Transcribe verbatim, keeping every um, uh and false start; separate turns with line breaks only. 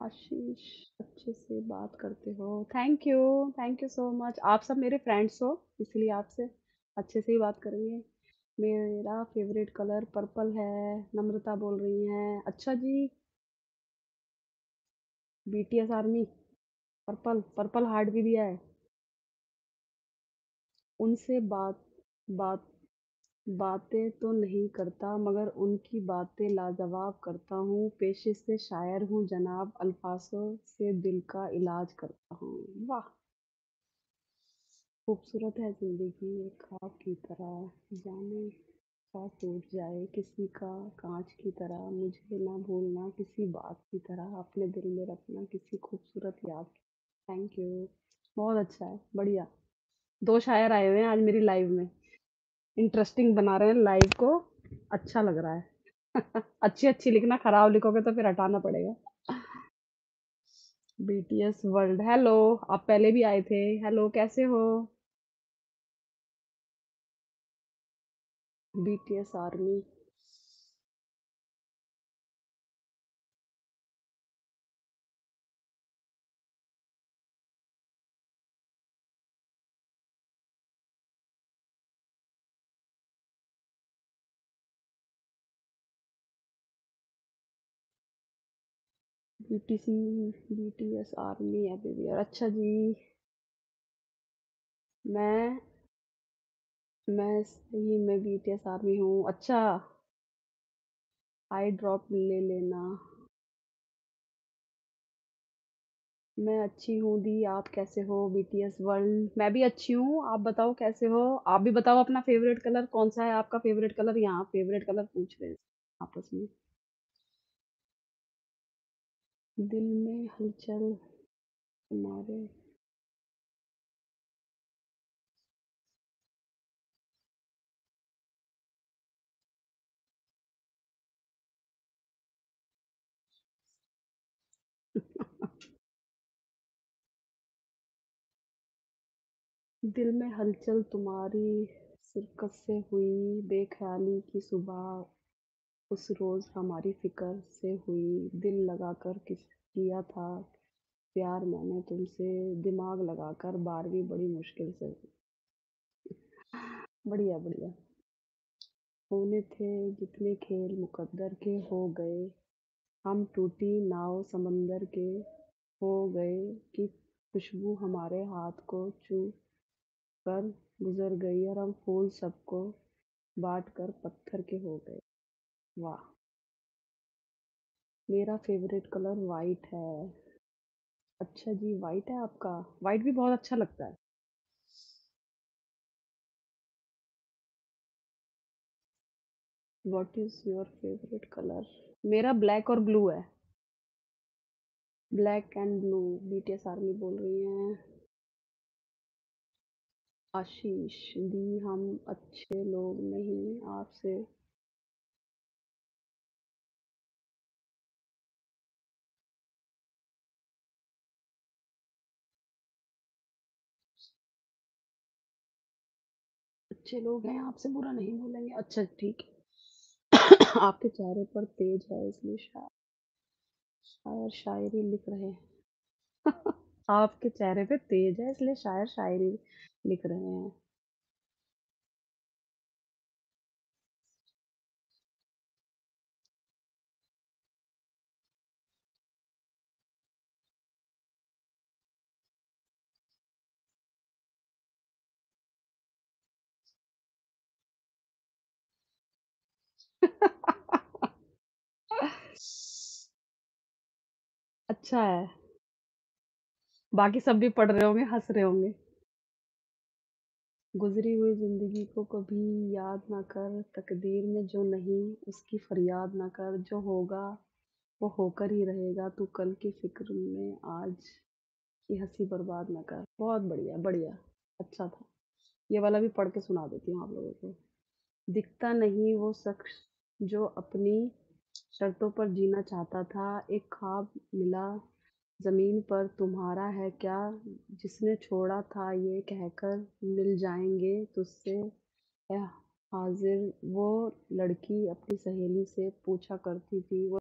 आशीष, अच्छे से बात करते हो। Thank you, thank you so much. आप सब मेरे फ्रेंड्स हो, इसलिए आपसे अच्छे से ही बात करेंगे। मेरा फेवरेट कलर पर्पल है। नम्रता बोल रही हैं। अच्छा जी। BTS army. Purple, purple heart भी दिया है। उनसे बात बात बातें तो नहीं करता, मगर उनकी बातें लाजवाब करता हूँ। पेशे से शायर हूँ जनाब, अल्फाजों से दिल का इलाज करता हूँ। वाह। खूबसूरत है जिंदगी एक ख्वाब की तरह, जाने सा टूट जाए किसी का कांच की तरह, मुझे ना भूलना किसी बात की तरह, अपने दिल में रखना किसी खूबसूरत याद की। Thank you. बहुत अच्छा है, बढ़िया। दो शायर आए हुए हैं आज मेरी लाइव में। इंटरेस्टिंग बना रहे हैं लाइव को। अच्छा लग रहा है। अच्छी अच्छी लिखना, खराब लिखोगे तो फिर हटाना पड़ेगा। BTS world, hello. आप पहले भी आए थे। हेलो, कैसे हो? BTS army. BTC, BTS army everywhere. अच्छा जी। मैं मैं सही में बीटीएस आर्मी हूँ। अच्छा। आई ड्रॉप ले लेना। मैं अच्छी हूँ दी, आप कैसे हो? बीटीएस वर्ल्ड, मैं भी अच्छी हूँ। आप बताओ कैसे हो? आप भी बताओ अपना फेवरेट कलर कौन सा है? आपका फेवरेट कलर, यहाँ फेवरेट कलर पूछ रहे हैं आपस में। दिल में हलचल तुम्हारे। दिल में हलचल तुम्हारी सिरकत से हुई, बेख्याली की सुबह उस रोज हमारी फिक्र से हुई, दिल लगाकर किस किया था प्यार मैंने तुमसे, दिमाग लगाकर बारहवीं बड़ी मुश्किल से हुई। बढ़िया बढ़िया। होने थे जितने खेल मुकद्दर के हो गए, हम टूटी नाव समंदर के हो गए, कि खुशबू हमारे हाथ को छू कर गुजर गई, और हम फूल सबको बांट कर पत्थर के हो गए। वाह। मेरा फेवरेट कलर वाइट है। अच्छा जी, वाइट है आपका। वाइट भी बहुत अच्छा लगता है। What is your favourite colour? मेरा ब्लैक और ब्लू है। Black and blue. BTS army बोल रही हैं। आशीष दी, हम अच्छे लोग नहीं आपसे। अच्छे लोग हैं, आपसे बुरा नहीं बोलेंगे। अच्छा ठीक है। आपके चेहरे पर तेज है, इसलिए शायद शायर शायरी लिख रहे हैं। आपके चेहरे पे तेज है, इसलिए शायर शायरी लिख रहे हैं। अच्छा है। बाकी सब भी पढ़ रहे होंगे, हंस रहे होंगे। गुजरी हुई जिंदगी को कभी याद ना कर, तकदीर में जो नहीं उसकी फरियाद ना कर, जो होगा वो होकर ही रहेगा, तू कल की फिक्र में आज की हंसी बर्बाद ना कर। बहुत बढ़िया बढ़िया। अच्छा था। ये वाला भी पढ़ के सुना देती हूँ आप लोगों को। दिखता नहीं वो शख्स जो अपनी शर्तों पर जीना चाहता था, एक ख्वाब मिला जमीन पर तुम्हारा है क्या, जिसने छोड़ा था ये कहकर मिल जाएंगे तुझसे ए हाजिर। वो लड़की अपनी सहेली से पूछा करती थी, वो